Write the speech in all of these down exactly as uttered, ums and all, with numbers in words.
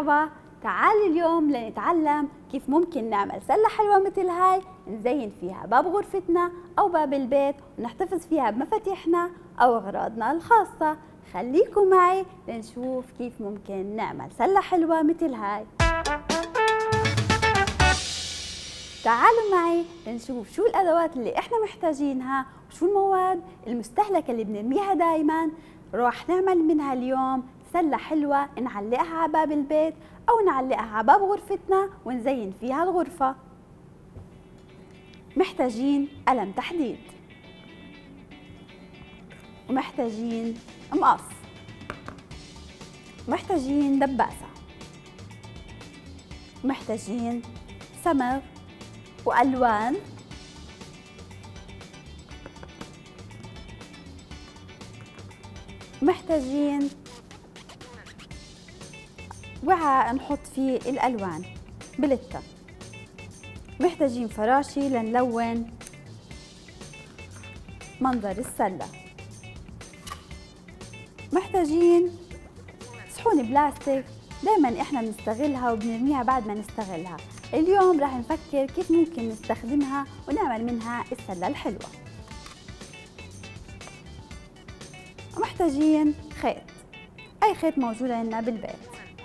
مرحبا، تعالوا اليوم لنتعلم كيف ممكن نعمل سلة حلوة مثل هاي نزين فيها باب غرفتنا أو باب البيت ونحتفظ فيها بمفاتيحنا أو أغراضنا الخاصة. خليكم معي لنشوف كيف ممكن نعمل سلة حلوة مثل هاي. تعالوا معي لنشوف شو الأدوات اللي إحنا محتاجينها وشو المواد المستهلكة اللي بنرميها دايماً. راح نعمل منها اليوم سلة حلوة نعلقها على باب البيت أو نعلقها على باب غرفتنا ونزين فيها الغرفة. محتاجين قلم تحديد، ومحتاجين مقص، محتاجين دباسة، محتاجين صمغ وألوان، محتاجين وعاء نحط فيه الألوان بلتة، محتاجين فراشي لنلون منظر السلة، محتاجين صحون بلاستيك دايما احنا بنستغلها وبنرميها بعد ما نستغلها. اليوم راح نفكر كيف ممكن نستخدمها ونعمل منها السلة الحلوة. محتاجين خيط، أي خيط موجود عندنا بالبيت.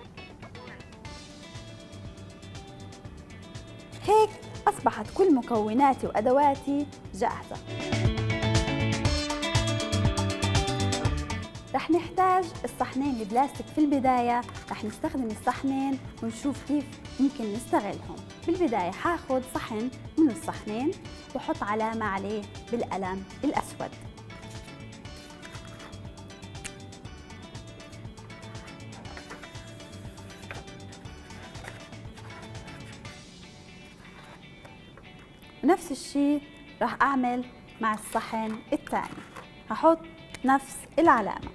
هيك أصبحت كل مكوناتي وأدواتي جاهزة. رح نحتاج الصحنين البلاستيك في البداية. رح نستخدم الصحنين ونشوف كيف ممكن نستغلهم. بالبداية حاخد صحن من الصحنين وحط علامة عليه بالقلم الأسود. نفس الشيء راح أعمل مع الصحن الثاني، هحط نفس العلامة.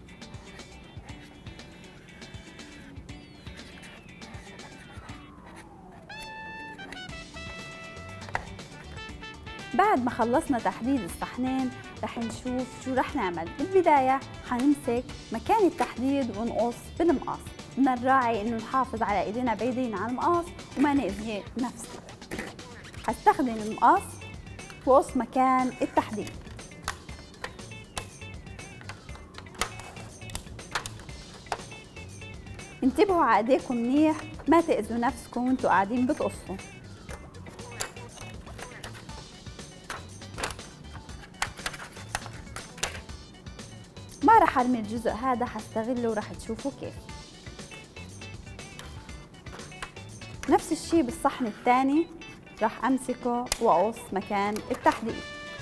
بعد ما خلصنا تحديد الصحنين رح نشوف شو رح نعمل. بالبداية حنمسك مكان التحديد ونقص بالمقص. بدنا نراعي انه نحافظ على ايدينا بعيدين عن المقص وما نأذي نفسنا. هستخدم المقص وقص مكان التحديد. انتبهوا على ايديكم منيح ما تأذوا نفسكم وانتوا قاعدين بتقصوا. ما رح ارمي الجزء هذا، حستغله ورح تشوفوا كيف. نفس الشيء بالصحن الثاني رح امسكه واقص مكان التحديد.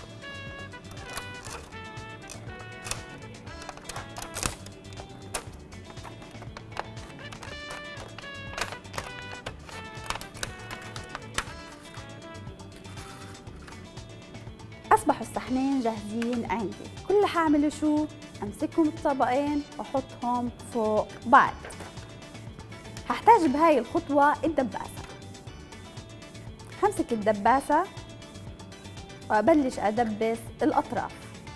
اصبحوا الصحنين جاهزين عندي. كل اللي حاعمله شو؟ امسكهم الطبقين واحطهم فوق بعض. هحتاج بهاي الخطوة الدباسة. همسك الدباسة وأبلش أدبس الأطراف.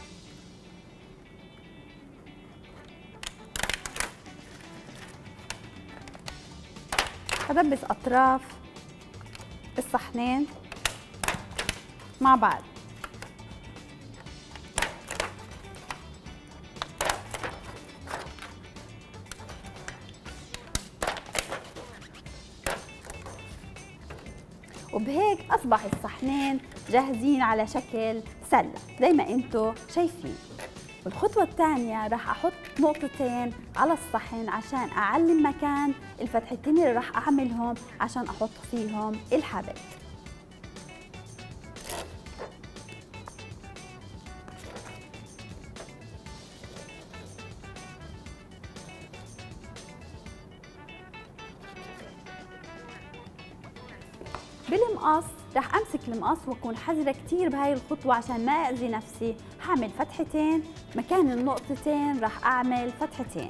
أدبس أطراف الصحنين مع بعض. وبهيك أصبح الصحنين جاهزين على شكل سلة زي ما انتو شايفين. والخطوة الثانية راح أحط نقطتين على الصحن عشان أعلم مكان الفتحتين اللي راح أعملهم عشان أحط فيهم الحبل. بالمقص رح امسك المقص واكون حذرة كتير بهاي الخطوة عشان ما اذي نفسي. هعمل فتحتين مكان النقطتين، رح اعمل فتحتين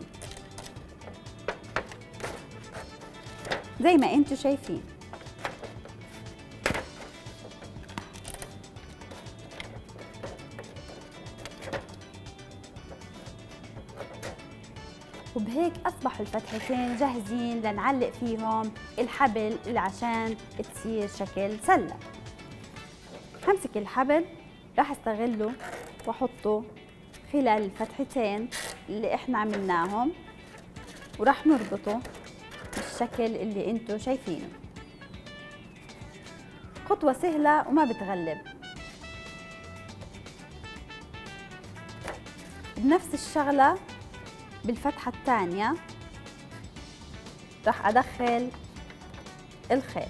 زي ما انتم شايفين. وبهيك أصبحوا الفتحتين جاهزين لنعلق فيهم الحبل اللي عشان تصير شكل سلة. همسك الحبل راح استغله واحطه خلال الفتحتين اللي احنا عملناهم، وراح نربطه بالشكل اللي انتو شايفينه. خطوة سهلة وما بتغلب. بنفس الشغلة بالفتحة الثانية راح أدخل الخيط.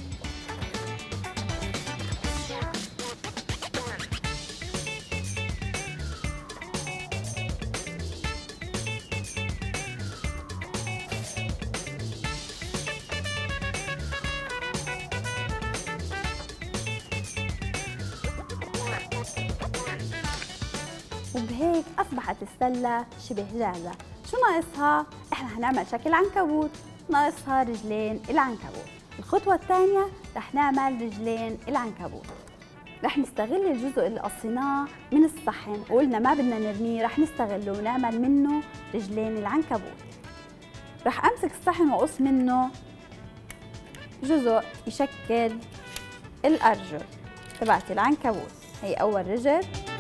وبهيك أصبحت السلة شبه جاهزة. شو ناقصها؟ إحنا هنعمل شكل عنكبوت، ناقصها رجلين العنكبوت. الخطوة الثانية رح نعمل رجلين العنكبوت. رح نستغل الجزء اللي قصيناه من الصحن وقلنا ما بدنا نرميه، رح نستغله ونعمل منه رجلين العنكبوت. رح أمسك الصحن وأقص منه جزء يشكل الأرجل تبعت العنكبوت. هي أول رجل،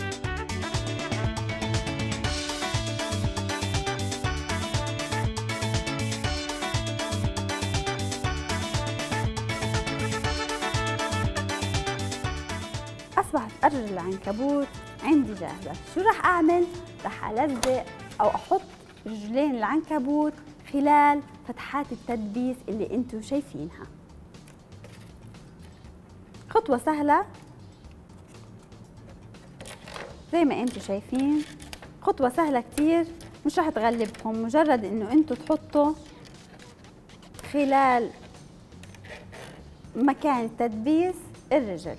أصبحت أرجل العنكبوت عندي جاهزة. شو رح أعمل؟ رح ألزق أو أحط رجلين العنكبوت خلال فتحات التدبيس اللي انتو شايفينها. خطوة سهلة زي ما انتو شايفين، خطوة سهلة كتير مش رح تغلبكم، مجرد انه انتو تحطوا خلال مكان التدبيس الرجل.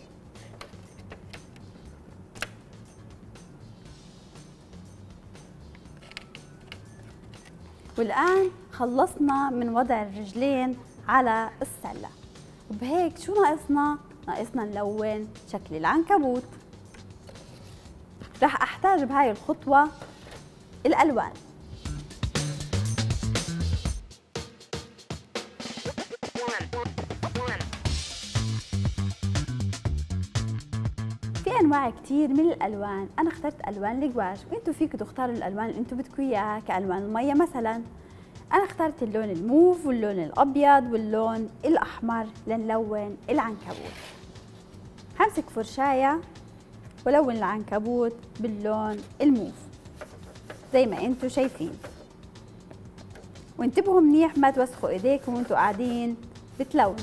والآن خلصنا من وضع الرجلين على السلة، وبهيك شو ناقصنا؟ ناقصنا نلون شكل العنكبوت. رح أحتاج بهاي الخطوة الألوان. في أنواع كتير من الألوان، أنا اخترت ألوان الجواش، وأنتوا فيكم تختاروا الألوان اللي أنتوا بدكم إياها كألوان المية مثلاً. أنا اخترت اللون الموف واللون الأبيض واللون الأحمر لنلون العنكبوت. همسك فرشاية ولون العنكبوت باللون الموف زي ما أنتوا شايفين، وانتبهوا منيح ما توسخوا إيديكم وأنتوا قاعدين بتلونوا.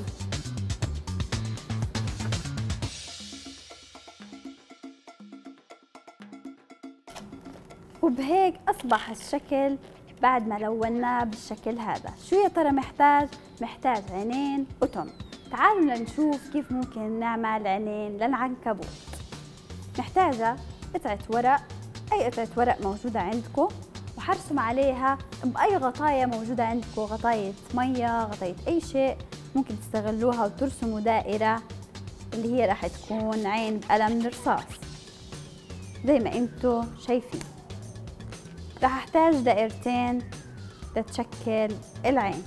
وبهيك أصبح الشكل بعد ما لوناه بالشكل هذا. شو يا ترى محتاج؟ محتاج عينين قطن. تعالوا لنشوف كيف ممكن نعمل عينين للعنكبوت. محتاجة قطعة ورق، أي قطعة ورق موجودة عندكم، وحرسم عليها بأي غطاية موجودة عندكم، غطاية مية، غطاية أي شيء ممكن تستغلوها وترسموا دائرة اللي هي راح تكون عين بقلم رصاص زي ما انتو شايفين. راح احتاج دائرتين لتشكل العين.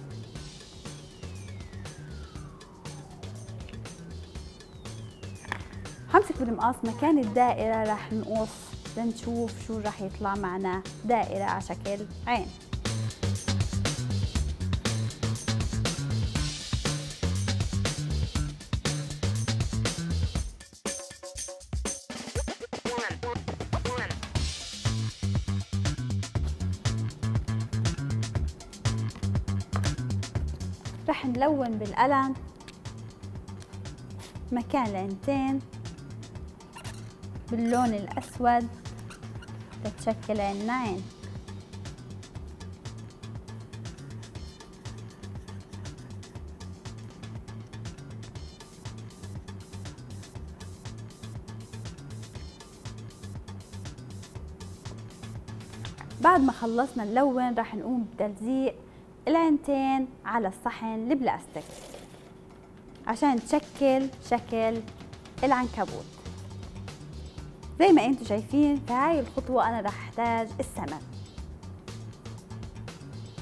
همسك بالمقص مكان الدائرة راح نقص لنشوف شو راح يطلع معنا دائرة على شكل عين. رح نلون بالقلم مكان العينتين باللون الأسود لتشكل عنا عين. بعد ما خلصنا نلون رح نقوم بتلزيق العينتين على الصحن البلاستيك عشان تشكل شكل العنكبوت. زي ما انتم شايفين في هاي الخطوة انا رح احتاج السمن.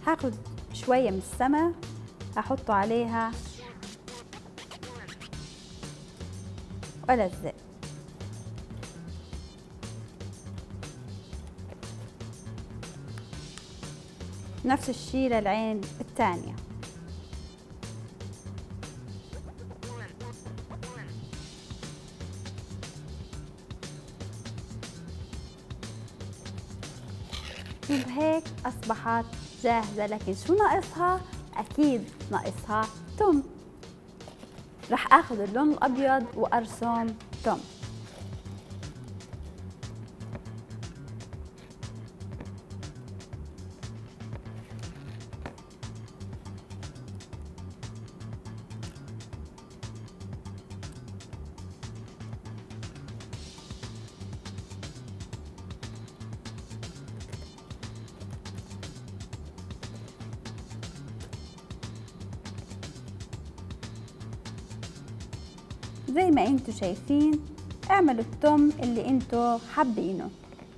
هاخد شوية من السمك هحطه عليها والزق. نفس الشي للعين الثانية. وبهيك أصبحت جاهزة، لكن شو ناقصها؟ أكيد ناقصها توم. رح آخذ اللون الأبيض وأرسم توم. زي ما انتوا شايفين اعملوا التوم اللي انتوا حابينه.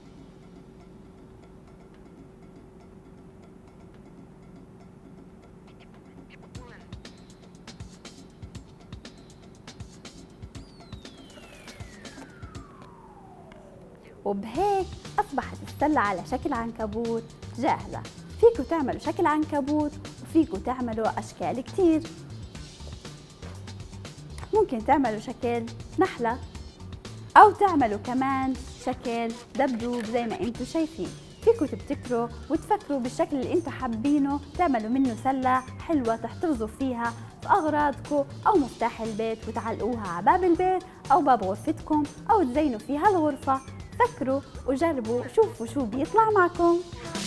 وبهيك اصبحت السلة على شكل عنكبوت جاهزة. فيكوا تعملوا شكل عنكبوت وفيكوا تعملوا اشكال كتير. ممكن تعملوا شكل نحلة أو تعملوا كمان شكل دبدوب زي ما انتوا شايفين. فيكوا تبتكروا وتفكروا بالشكل اللي انتوا حابينه، تعملوا منه سلة حلوة تحتفظوا فيها في أغراضكم أو مفتاح البيت وتعلقوها على باب البيت أو باب غرفتكم أو تزينوا فيها الغرفة. فكروا وجربوا وشوفوا شو بيطلع معكم.